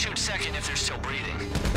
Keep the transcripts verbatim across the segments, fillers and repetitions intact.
shoot second if they're still breathing.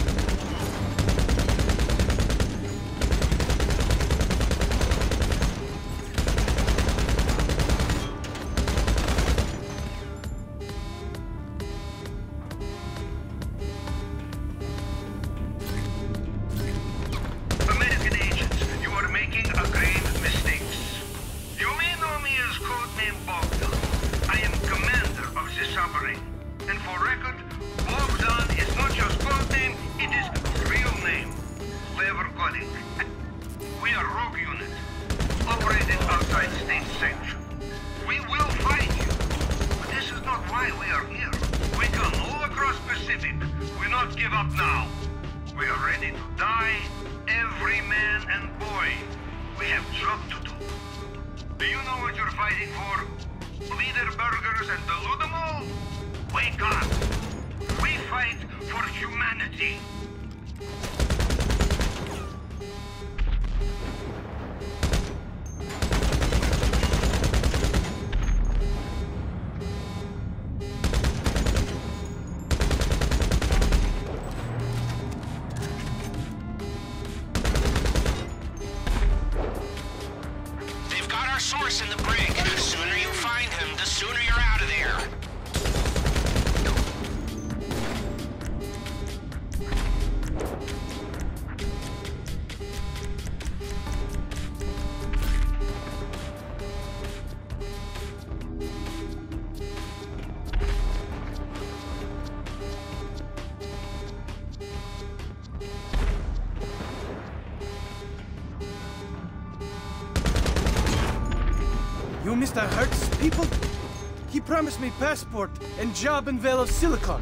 American agents, you are making a grave mistakes. You may know me as codename Bogdan. I am commander of the submarine. And for record, Bogdan is not just codename, it is real name. Clever coding. We are rogue unit, operating outside state sanction. We will fight you, but this is not why we are here. We come all across Pacific. We not give up now. We are ready to die, every man and boy. We have job to do. Do you know what you're fighting for? Leader burgers and the Ludamol? Wake up! We fight for humanity! They've got our source in the brig. The sooner you find him, the sooner you're out of there. You Mister Hertz people? He promised me passport and job in Vale of Silicon.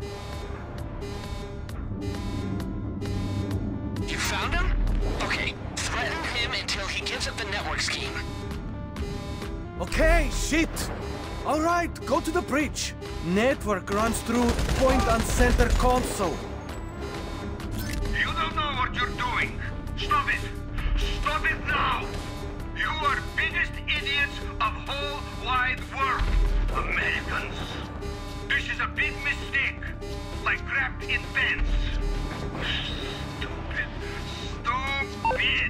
You found him? Okay, threaten him until he gives up the network scheme. Okay, shit. All right, go to the bridge. Network runs through point on center console. You don't know what you're doing. Stop it! Stop it now! You are biggest idiots of whole wide world, Americans. This is a big mistake, like crap in pants. Stupid, stupid.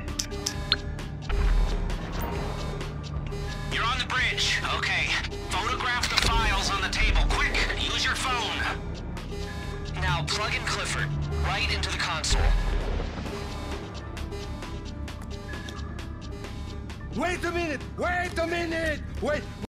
You're on the bridge. Okay. Photograph the files on the table. Quick! Use your phone. Now plug in Clifford right into the console. Wait a minute! Wait a minute! Wait!